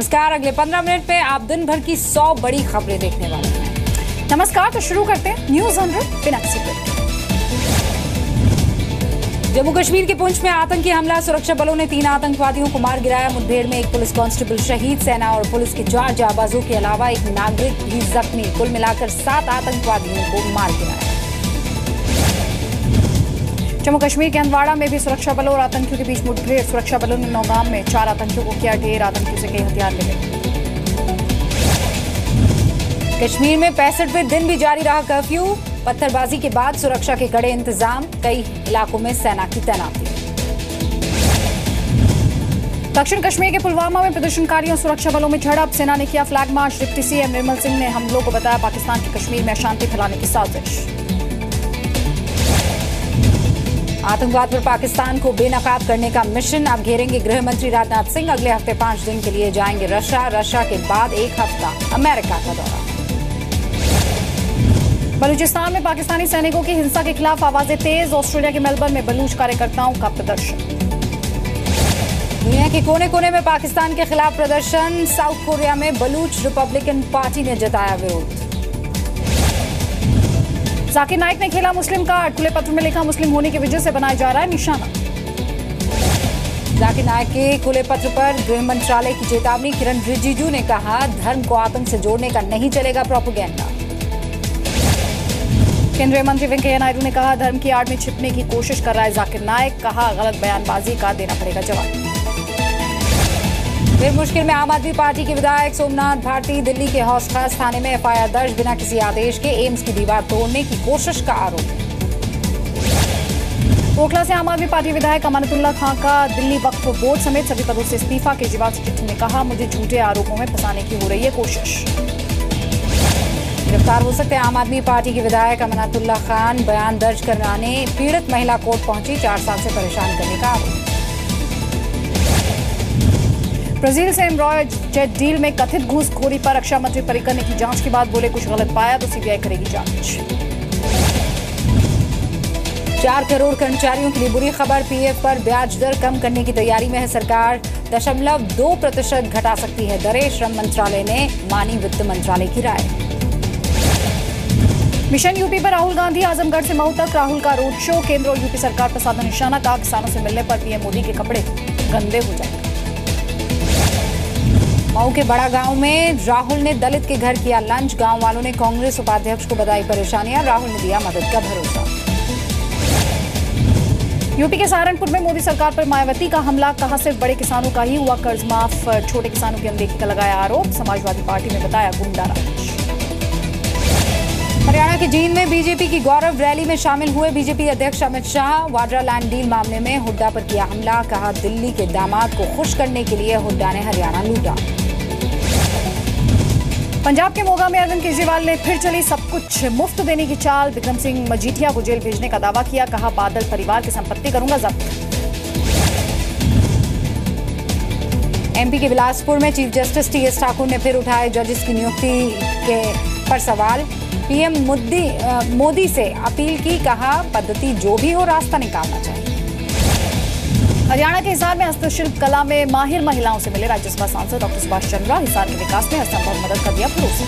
नमस्कार। अगले 15 मिनट में आप दिन भर की 100 बड़ी खबरें देखने वाले हैं। नमस्कार, तो शुरू करते हैं न्यूज 100 बिना किसी ब्रेक। जम्मू कश्मीर के पुंछ में आतंकी हमला, सुरक्षा बलों ने 3 आतंकवादियों को मार गिराया। मुठभेड़ में 1 पुलिस कांस्टेबल शहीद। सेना और पुलिस के 4 जाबाजों के अलावा 1 नागरिक भी जख्मी। कुल मिलाकर 7 आतंकवादियों को मार गिराया। जम्मू कश्मीर के हंदवाड़ा में भी सुरक्षा बलों और आतंकियों के बीच मुठभेड़। सुरक्षा बलों ने नौगाम में 4 आतंकियों को किया ढेर। आतंकियों से कई हथियार मिले। कश्मीर में 65वें दिन भी जारी रहा कर्फ्यू। पत्थरबाजी के बाद सुरक्षा के कड़े इंतजाम। कई इलाकों में सेना की तैनाती। दक्षिण कश्मीर के पुलवामा में प्रदर्शनकारियों सुरक्षा बलों में झड़प। सेना ने किया flag march. Deputy CM Nirmal Singh ने हमलों को बताया पाकिस्तान के कश्मीर में अशांति फैलाने की साजिश। आतंकवाद पर पाकिस्तान को बेनकाब करने का मिशन। अब घेरेंगे गृह मंत्री राजनाथ सिंह। अगले हफ्ते 5 दिन के लिए जाएंगे रशिया के बाद 1 हफ्ता अमेरिका का दौरा। बलूचिस्तान में पाकिस्तानी सैनिकों की हिंसा के खिलाफ आवाजें तेज। ऑस्ट्रेलिया के मेलबर्न में बलूच कार्यकर्ताओं का प्रदर्शन। दुनिया के कोने कोने में पाकिस्तान के खिलाफ प्रदर्शन। साउथ कोरिया में बलूच रिपब्लिकन पार्टी ने जताया विरोध। जाकिर नाइक ने खेला मुस्लिम कार्ड। खुले पत्र में लिखा मुस्लिम होने की वजह से बनाया जा रहा है निशाना। जाकिर नाइक के खुले पत्र पर गृह मंत्रालय की चेतावनी। किरण रिजिजू ने कहा धर्म को आतंक से जोड़ने का नहीं चलेगा प्रोपेगेंडा। केंद्रीय मंत्री वेंकैया नायडू ने कहा धर्म की आड़ में छिपने की कोशिश कर रहा है जाकिर नाइक। कहा गलत बयानबाजी का देना पड़ेगा जवाब। फिर मुश्किल में आम आदमी पार्टी के विधायक सोमनाथ भारती। दिल्ली के हौस खास थाने में एफआईआर दर्ज। बिना किसी आदेश के एम्स की दीवार तोड़ने की कोशिश का आरोप। ओखला से आम आदमी पार्टी विधायक अमानतुल्लाह खान का दिल्ली वक्फ बोर्ड समेत सभी पदों से इस्तीफा। केजरीवाल की चिट्ठी में कहा मुझे झूठे आरोपों में फंसाने की हो रही है कोशिश। गिरफ्तार हो सकते हैं आम आदमी पार्टी के विधायक अमानतुल्लाह खान। बयान दर्ज कराने पीड़ित महिला कोर्ट पहुंची। 4 साल से परेशान करने का आरोप। ब्राजील से एम्ब्रॉय जेट डील में कथित घूसखोरी पर रक्षा मंत्री पर्रिकर ने की जांच के बाद बोले कुछ गलत पाया तो सीबीआई करेगी जांच। 4 करोड़ कर्मचारियों के लिए बुरी खबर। पीएफ पर ब्याज दर कम करने की तैयारी में है सरकार। 0.2% घटा सकती है दरें। श्रम मंत्रालय ने मानी वित्त मंत्रालय की राय। मिशन यूपी पर राहुल गांधी। आजमगढ़ से मऊ तक राहुल का रोड शो। केंद्र और यूपी सरकार पर साधा निशाना। कहा किसानों से मिलने पर पीएम मोदी के कपड़े गंदे हो जाएंगे। मऊ के बड़ा गांव में राहुल ने दलित के घर किया लंच। गांव वालों ने कांग्रेस उपाध्यक्ष को बताई परेशानियां। राहुल ने दिया मदद का भरोसा। यूपी के सहारनपुर में मोदी सरकार पर मायावती का हमला। कहा सिर्फ बड़े किसानों का ही हुआ कर्ज माफ। छोटे किसानों की अनदेखी का लगाया आरोप। समाजवादी पार्टी में बताया गुंडा राज। हरियाणा के जींद में बीजेपी की गौरव रैली में शामिल हुए बीजेपी अध्यक्ष अमित शाह। वाड्रा लैंड डील मामले में हुड्डा पर किया हमला। कहा दिल्ली के दामाद को खुश करने के लिए हुड्डा ने हरियाणा लूटा। पंजाब के मोगा में अरविंद केजरीवाल ने फिर चली सब कुछ मुफ्त देने की चाल। बिक्रम सिंह मजीठिया को जेल भेजने का दावा किया। कहा बादल परिवार की संपत्ति करूंगा जब्त। एमपी के बिलासपुर में चीफ जस्टिस टीएस ठाकुर ने फिर उठाए जजेस की नियुक्ति पर सवाल। पीएम मोदी से अपील की। कहा पद्धति जो भी हो रास्ता निकालना चाहिए। हरियाणा के हिसार में हस्तशिल्प कला में माहिर महिलाओं से मिले राज्यसभा सांसद डॉक्टर सुभाष चंद्रा। हिसार के विकास में असंभव मदद का दिया भरोसा।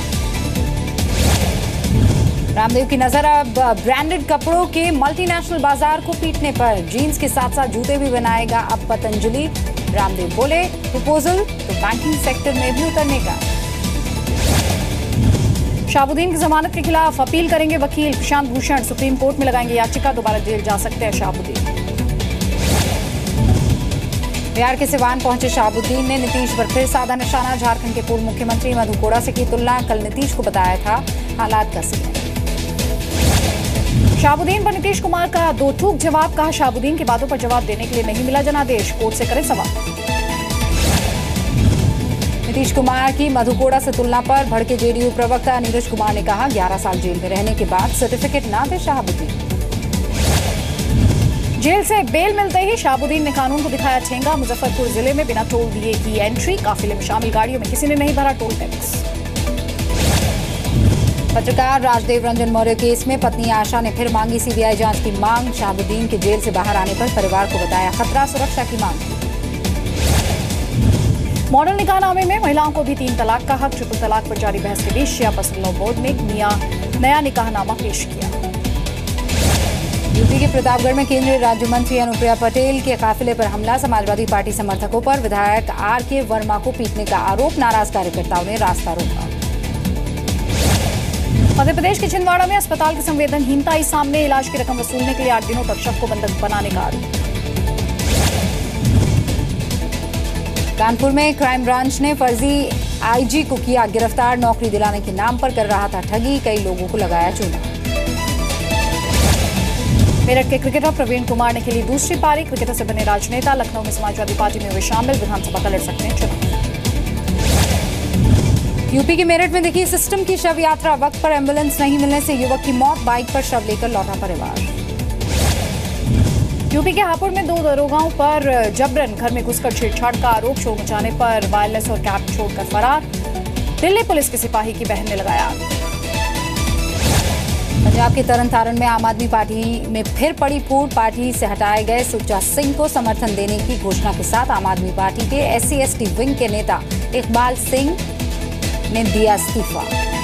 रामदेव की नजर अब ब्रांडेड कपड़ों के मल्टीनेशनल बाजार को पीटने पर। जीन्स के साथ साथ जूते भी बनाएगा अब पतंजलि। रामदेव बोले प्रपोजल तो बैंकिंग सेक्टर में भी उतरने का। शाहबुद्दीन की जमानत के खिलाफ अपील करेंगे वकील प्रशांत भूषण। सुप्रीम कोर्ट में लगाएंगे याचिका। दोबारा जेल जा सकते हैं शाहबुद्दीन। बिहार के सिवान पहुंचे शाहबुद्दीन ने नीतीश पर फिर साधा निशाना। झारखंड के पूर्व मुख्यमंत्री मधु कोड़ा से की तुलना। कल नीतीश को बताया था हालात का सीएम। शाहबुद्दीन पर नीतीश कुमार का 2 ठूक जवाब। कहा शाहबुद्दीन की बातों पर जवाब देने के लिए नहीं मिला जनादेश। कोर्ट से करें सवाल। नीतीश कुमार की मधु कोड़ा से तुलना पर भड़के जेडीयू प्रवक्ता नीरज कुमार ने कहा 11 साल जेल में रहने के बाद सर्टिफिकेट ना दे शाहबुद्दीन। जेल से बेल मिलते ही शाहबुद्दीन ने कानून को दिखाया ठेंगा। मुजफ्फरपुर जिले में बिना टोल दिए की एंट्री। काफिले में शामिल गाड़ियों में किसी ने नहीं भरा टोल टैक्स। पत्रकार राजदेव रंजन मौर्य केस में पत्नी आशा ने फिर मांगी सीबीआई जांच की मांग। शाहबुद्दीन के जेल से बाहर आने पर परिवार को बताया खतरा। सुरक्षा की मांग की। मॉडल निकाहनामे में महिलाओं को भी 3 तलाक का हक। ट्रिपल तलाक पर जारी बहस के बीच शिया पसंद लॉ बोर्ड ने नया निकाहनामा पेश किया। यूपी के प्रतापगढ़ में केंद्रीय राज्य मंत्री अनुप्रिया पटेल के काफिले पर हमला। समाजवादी पार्टी समर्थकों पर विधायक आर.के. वर्मा को पीटने का आरोप। नाराज कार्यकर्ताओं ने रास्ता रोका। मध्य प्रदेश के छिंदवाड़ा में अस्पताल की संवेदनहीनता आई सामने। इलाज की रकम वसूलने के लिए 8 दिनों तक शव को बंधक बनाने का आरोप। कानपुर में क्राइम ब्रांच ने फर्जी आईजी को किया गिरफ्तार। नौकरी दिलाने के नाम पर कर रहा था ठगी। कई लोगों को लगाया चूना। मेरठ के क्रिकेटर प्रवीण कुमार ने खेली दूसरी पारी। क्रिकेटर से बने राजनेता। लखनऊ में समाजवादी पार्टी में हुए शामिल। विधानसभा का लड़ सकते हैं चुनाव। यूपी के मेरठ में देखिए सिस्टम की शव यात्रा। वक्त पर एम्बुलेंस नहीं मिलने से युवक की मौत। बाइक पर शव लेकर लौटा परिवार। यूपी के हापुड़ में 2 दरोगाओं पर जबरन घर में घुसकर छेड़छाड़ का आरोप। शोर मचाने पर वायरलेस और कैप छोड़कर फरार। दिल्ली पुलिस के सिपाही की बहन ने लगाया आरोप। पंजाब के तरन तारण में आम आदमी पार्टी में फिर पड़ी फूट। पार्टी से हटाए गए सुच्चा सिंह को समर्थन देने की घोषणा के साथ आम आदमी पार्टी के SC/ST विंग के नेता इकबाल सिंह ने दिया इस्तीफा।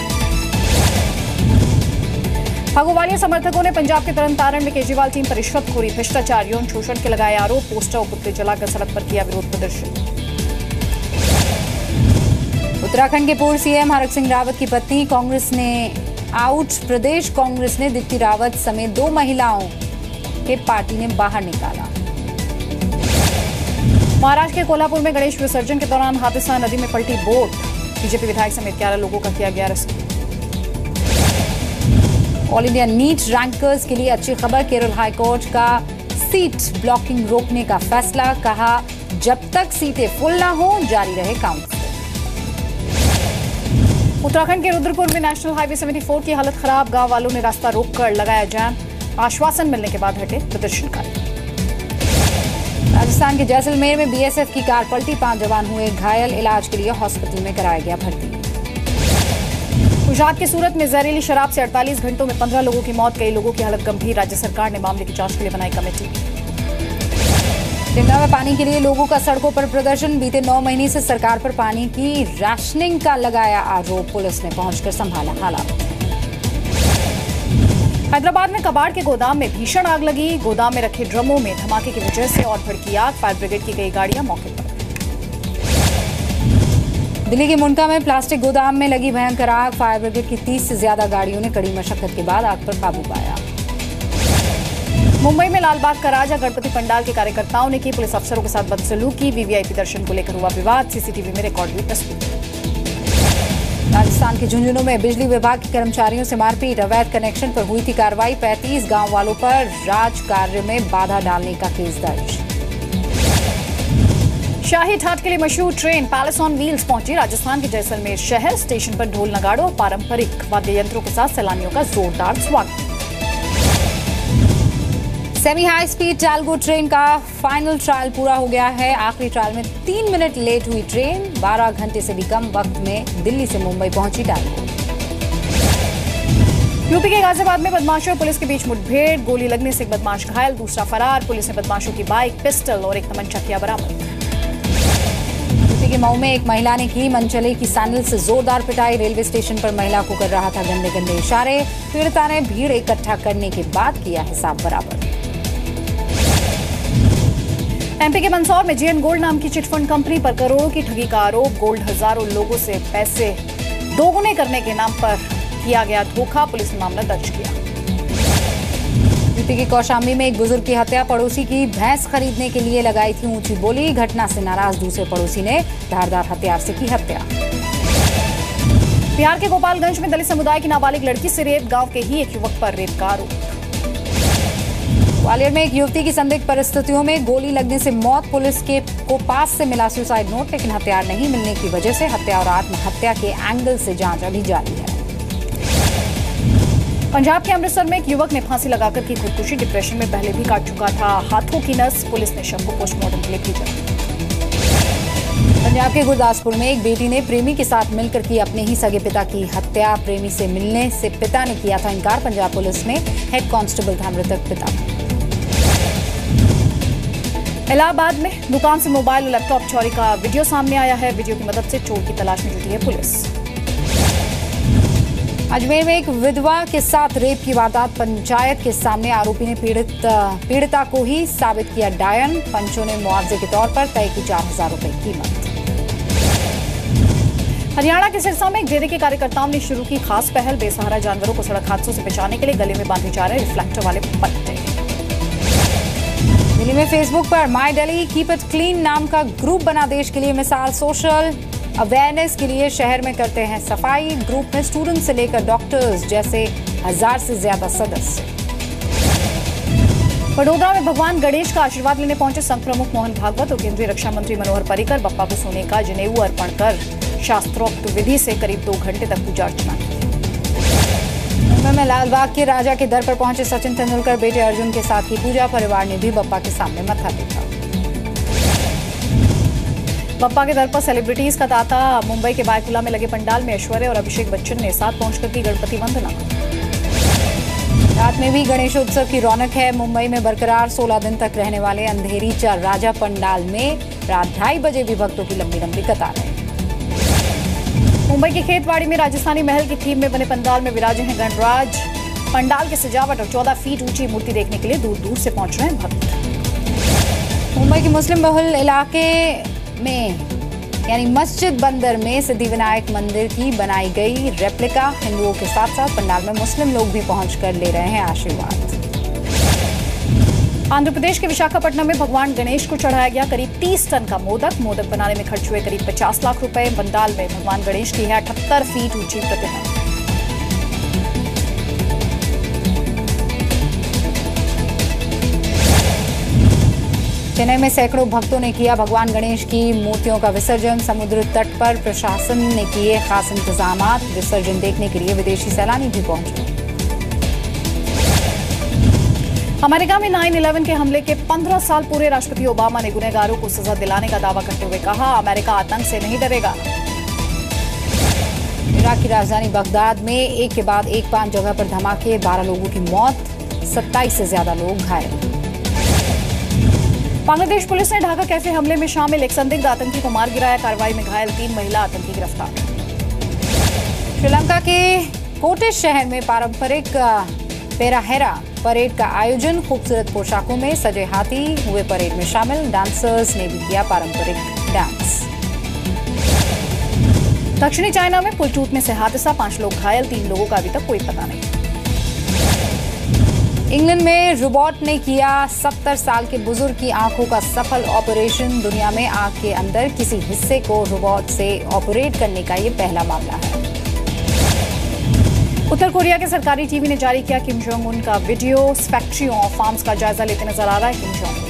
फगुवालिया समर्थकों ने पंजाब के तरन तारण में केजरीवाल टीम पर रिश्वतखोरी, भ्रष्टाचार, यौन शोषण के लगाए आरोप। पोस्टर और पुतले जलाकर सड़क पर किया विरोध प्रदर्शन। उत्तराखंड के पूर्व CM हरक सिंह रावत की पत्नी कांग्रेस ने आउट। प्रदेश कांग्रेस ने दीप्ति रावत समेत 2 महिलाओं के पार्टी ने बाहर निकाला। महाराष्ट्र के कोल्हापुर में गणेश विसर्जन के दौरान हादसा। नदी में पलटी बोट। बीजेपी विधायक समेत 11 लोगों का किया गया rescue. All India NEET rankers के लिए अच्छी खबर। केरल हाईकोर्ट का सीट ब्लॉकिंग रोकने का फैसला। कहा जब तक सीटें फुल ना हो जारी रहे काउंट। उत्तराखंड के रुद्रपुर में नेशनल हाईवे 74 की हालत खराब। गांव वालों ने रास्ता रोककर लगाया जाम। आश्वासन मिलने के बाद हटे प्रदर्शनकारी। राजस्थान के जैसलमेर में BSF की कार पलटी। 5 जवान हुए घायल। इलाज के लिए हॉस्पिटल में कराया गया भर्ती। गुजरात के सूरत में जहरीली शराब से 48 घंटों में 15 लोगों की मौत। कई लोगों की हालत गंभीर। राज्य सरकार ने मामले की जांच के लिए बनाई कमेटी। शिमला में पानी के लिए लोगों का सड़कों पर प्रदर्शन। बीते 9 महीने से सरकार पर पानी की राशनिंग का लगाया आरोप। पुलिस ने पहुंचकर संभाला हालात। हैदराबाद में कबाड़ के गोदाम में भीषण आग लगी। गोदाम में रखे ड्रमों में धमाके की वजह से और भड़की आग। फायर ब्रिगेड की कई गाड़ियां मौके पर। दिल्ली के मुंडका में प्लास्टिक गोदाम में लगी भयंकर आग। फायर ब्रिगेड की 30 से ज्यादा गाड़ियों ने कड़ी मशक्कत के बाद आग पर काबू पाया। मुंबई में लालबाग का राजा गणपति पंडाल के कार्यकर्ताओं ने की पुलिस अफसरों के साथ बदसलूकी। VVIP दर्शन को लेकर हुआ विवाद। CCTV में रिकॉर्ड हुई तस्वीर। राजस्थान के झुंझुनू में बिजली विभाग के कर्मचारियों से मारपीट। अवैध कनेक्शन पर हुई थी कार्रवाई। 35 गांव वालों पर राज कार्य में बाधा डालने का केस दर्ज। शाही ठाट के लिए मशहूर ट्रेन पैलेस ऑन व्हील्स पहुंची। राजस्थान के जैसलमेर शहर। स्टेशन पर ढोल नगाड़ों और पारंपरिक वाद्य यंत्रों के साथ सैलानियों का जोरदार स्वागत। Semi high speed Talgo train का फाइनल ट्रायल पूरा हो गया है। आखिरी ट्रायल में 3 मिनट लेट हुई ट्रेन। 12 घंटे से भी कम वक्त में दिल्ली से मुंबई पहुंची टालगो। यूपी के गाजियाबाद में बदमाशों और पुलिस के बीच मुठभेड़। गोली लगने से एक बदमाश घायल, दूसरा फरार। पुलिस ने बदमाशों की बाइक, पिस्टल और एक तमंचा किया बरामद। यूपी के मऊ में एक महिला ने की मनचले की सैंडल से जोरदार पिटाई। रेलवे स्टेशन पर महिला को कर रहा था गंदे गंदे इशारे। पीड़िता ने भीड़ इकट्ठा करने के बाद किया हिसाब बराबर। MP के मंदसौर में JN गोल्ड नाम की चिटफंड कंपनी पर करोड़ों की ठगी का आरोप। गोल्ड हजारों लोगों से पैसे दोगुने करने के नाम पर किया गया धोखा। पुलिस ने मामला दर्ज किया। यूपी के कौशाम्बी में एक बुजुर्ग की हत्या। पड़ोसी की भैंस खरीदने के लिए लगाई थी ऊंची बोली। घटना से नाराज दूसरे पड़ोसी ने धारदार हथियार से की हत्या। बिहार के गोपालगंज में दलित समुदाय की नाबालिग लड़की से रेप। गांव के ही एक युवक पर रेप का आरोप। ग्वालियर में एक युवती की संदिग्ध परिस्थितियों में गोली लगने से मौत। पुलिस को पास से मिला सुसाइड नोट, लेकिन हथियार नहीं मिलने की वजह से हत्या और आत्महत्या के एंगल से जांच अभी जारी है। पंजाब के अमृतसर में एक युवक ने फांसी लगाकर की खुदकुशी। डिप्रेशन में पहले भी काट चुका था हाथों की नस। पुलिस ने शव को पोस्टमार्टम के लिए भेजा। पंजाब के गुरदासपुर में एक बेटी ने प्रेमी के साथ मिलकर की अपने ही सगे पिता की हत्या। प्रेमी से मिलने से पिता ने किया था इनकार। पंजाब पुलिस में हेड कांस्टेबल था मृतक पिता। इलाहाबाद में दुकान से मोबाइल और लैपटॉप चोरी का वीडियो सामने आया है। वीडियो की मदद से चोर की तलाश में जुटी है पुलिस। अजमेर में एक विधवा के साथ रेप की वारदात, पंचायत के सामने आरोपी ने पीड़िता को ही साबित किया डायन। पंचों ने मुआवजे के तौर पर तय की 4000 रुपए कीमत। हरियाणा के सिरसा में एक जेडीए के कार्यकर्ताओं ने शुरू की खास पहल। बेसहारा जानवरों को सड़क हादसों से बचाने के लिए गले में बांधे जा रहे रिफ्लेक्टर वाले पट्टे। दिल्ली में फेसबुक पर my Delhi keep it clean नाम का ग्रुप बना देश के लिए मिसाल। सोशल अवेयरनेस के लिए शहर में करते हैं सफाई। ग्रुप में स्टूडेंट से लेकर डॉक्टर्स जैसे 1000 से ज्यादा सदस्य। वडोदरा में भगवान गणेश का आशीर्वाद लेने पहुंचे संघ प्रमुख मोहन भागवत और केंद्रीय रक्षा मंत्री मनोहर पर्रिकर। बप्पा को सोने का जनेऊ अर्पण कर शास्त्रोक्त विधि से करीब 2 घंटे तक पूजा अर्चना की। मुंबई में लालबाग के राजा के दर पर पहुंचे सचिन तेंदुलकर। बेटे अर्जुन के साथ की पूजा। परिवार ने भी बप्पा के सामने मत्था टेका। बप्पा के दर पर सेलिब्रिटीज का तांता। मुंबई के बायकुला में लगे पंडाल में ऐश्वर्या और अभिषेक बच्चन ने साथ पहुंचकर की गणपति वंदना। रात में भी गणेशोत्सव की रौनक है। मुंबई में बरकरार 16 दिन तक रहने वाले अंधेरी चार राजा पंडाल में रात 2:30 बजे भी भक्तों की लंबी लंबी कतारें। मुंबई के खेतवाड़ी में राजस्थानी महल की थीम में बने पंडाल में विराजे हैं गणराज। पंडाल की सजावट और 14 फीट ऊंची मूर्ति देखने के लिए दूर दूर से पहुंच रहे हैं भक्त। मुंबई के मुस्लिम बहुल इलाके में यानी मस्जिद बंदर में सिद्धिविनायक मंदिर की बनाई गई रेप्लिका। हिंदुओं के साथ साथ पंडाल में मुस्लिम लोग भी पहुंचकर ले रहे हैं आशीर्वाद। आंध्र प्रदेश के विशाखापट्टनम में भगवान गणेश को चढ़ाया गया करीब 30 टन का मोदक बनाने में खर्च हुए करीब 50 लाख रुपए। पंडाल में भगवान गणेश की है 78 फीट ऊंची प्रतिमा। चेन्नई में सैकड़ों भक्तों ने किया भगवान गणेश की मूर्तियों का विसर्जन। समुद्र तट पर प्रशासन ने किए खास इंतजामात। विसर्जन देखने के लिए विदेशी सैलानी भी पहुंचे। अमेरिका में 9/11 के हमले के 15 साल पूरे राष्ट्रपति ओबामा ने गुनहगारों को सजा दिलाने का दावा करते हुए कहा, अमेरिका आतंक से नहीं डरेगा। इराक की राजधानी बगदाद में एक के बाद एक 5 जगह पर धमाके, 12 लोगों की मौत, 27 से ज्यादा लोग घायल। बांग्लादेश पुलिस ने ढाका कैफे हमले में शामिल एक संदिग्ध आतंकी को मार गिराया। कार्रवाई में घायल 3 महिला आतंकी गिरफ्तार। श्रीलंका के कोटे शहर में पारंपरिक पेराहेरा परेड का आयोजन। खूबसूरत पोशाकों में सजे हाथी हुए परेड में शामिल। डांसर्स ने भी किया पारंपरिक डांस। दक्षिणी चाइना में पुल टूटने से हादसा, 5 लोग घायल, 3 लोगों का अभी तक कोई पता नहीं। इंग्लैंड में रोबोट ने किया 70 साल के बुजुर्ग की आंखों का सफल ऑपरेशन। दुनिया में आंख के अंदर किसी हिस्से को रोबोट से ऑपरेट करने का ये पहला मामला है। उत्तर कोरिया के सरकारी टीवी ने जारी किया किम जोंग उन का वीडियो। फैक्ट्रियों और फार्म्स का जायजा लेते नजर आ रहा है किम जोंग।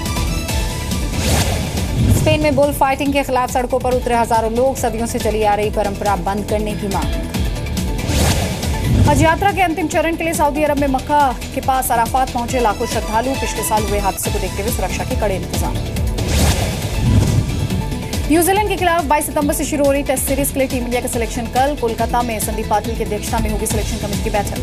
स्पेन में बुल फाइटिंग के खिलाफ सड़कों पर उतरे हजारों लोग। सदियों से चली आ रही परंपरा बंद करने की मांग। हज यात्रा के अंतिम चरण के लिए सऊदी अरब में मक्का के पास अराफात पहुंचे लाखों श्रद्धालु। पिछले साल हुए हादसे को देखते हुए सुरक्षा के कड़े इंतजाम। न्यूजीलैंड के खिलाफ 22 सितंबर से शुरू हो रही टेस्ट सीरीज के लिए टीम इंडिया का सिलेक्शन कल। कोलकाता में संदीप पाटिल की अध्यक्षता में होगी सिलेक्शन कमेटी की बैठक।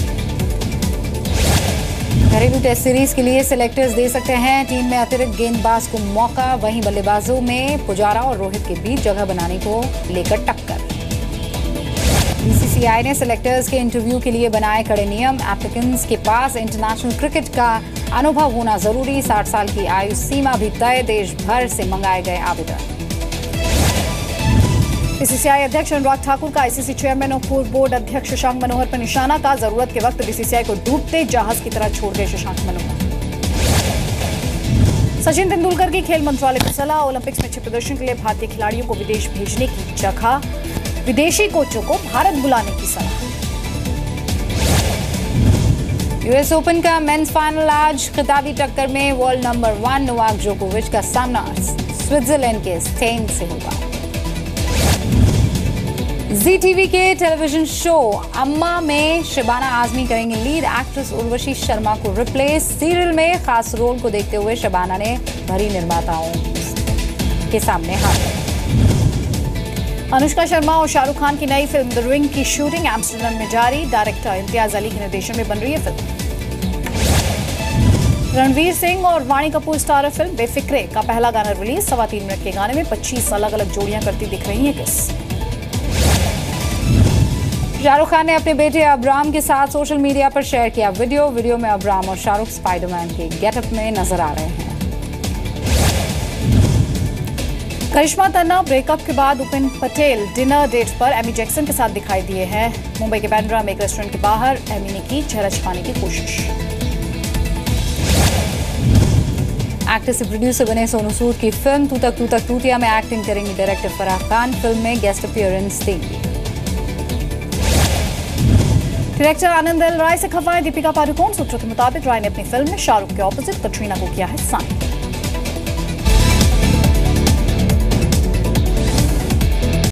घरेलू टेस्ट सीरीज के लिए सिलेक्टर्स दे सकते हैं टीम में अतिरिक्त गेंदबाज को मौका। वहीं बल्लेबाजों में पुजारा और रोहित के बीच जगह बनाने को लेकर टक्कर। बीसीसीआई ने सिलेक्टर्स के इंटरव्यू के लिए बनाए कड़े नियम। एप्लीकेंट्स के पास इंटरनेशनल क्रिकेट का अनुभव होना जरूरी। 60 साल की आयु सीमा भी तय। देश भर से मंगाए गए आवेदन। बीसीसीआई अध्यक्ष अनुराग ठाकुर का आईसीसी चेयरमैन और पूर्व बोर्ड अध्यक्ष शशांक मनोहर पर निशाना का। जरूरत के वक्त बीसीसीआई को डूबते जहाज की तरह छोड़ गए शशांक मनोहर। सचिन तेंदुलकर की खेल मंत्रालय की सलाह। ओलंपिक्स में अच्छे प्रदर्शन के लिए भारतीय खिलाड़ियों को विदेश भेजने की जगह विदेशी कोचों को भारत बुलाने की सलाह। यूएस ओपन का मेंस फाइनल आज। खिताबी टक्कर में वर्ल्ड नंबर 1 नोवाक जोकोविच का सामना स्विट्जरलैंड के स्टेन से होगा। जी टीवी के टेलीविजन शो अम्मा में शबाना आजमी करेंगे लीड। एक्ट्रेस उर्वशी शर्मा को रिप्लेस। सीरियल में खास रोल को देखते हुए शबाना ने भरी निर्माताओं के सामने हाथ। अनुष्का शर्मा और शाहरुख खान की नई फिल्म द रिंग की शूटिंग एम्स्टर्डम में जारी। डायरेक्टर इम्तियाज अली के निर्देशन में बन रही है फिल्म। रणवीर सिंह और वाणी कपूर स्टारर फिल्म बेफिक्रे का पहला गाना रिलीज। 3.25 मिनट के गाने में 25 अलग अलग जोड़ियां करती दिख रही हैं किस। शाहरुख खान ने अपने बेटे अब्राम के साथ सोशल मीडिया पर शेयर किया वीडियो में अब्राम और शाहरुख स्पाइडरमैन के गेटअप में नजर आ रहे हैं। करिश्मा तन्ना ब्रेकअप के बाद उपेन पटेल डिनर डेट पर एमी जैक्सन के साथ दिखाई दिए हैं। मुंबई के बांद्रा में एक रेस्टोरेंट के बाहर एमी ने की चेहरा छिपाने की कोशिश। एक्टर से प्रोड्यूसर बने सोनू सूद की फिल्म तू तक तूतिया में एक्टिंग करेंगे डायरेक्टर फराह खान। फिल्म में गेस्ट अपीयरेंस देंगे। डायरेक्टर आनंद एल राय से खफाएं दीपिका पादुकोण। सूत्रों के मुताबिक राय ने अपनी फिल्म में शाहरुख के ऑपोजिट कटरीना को किया है साइन।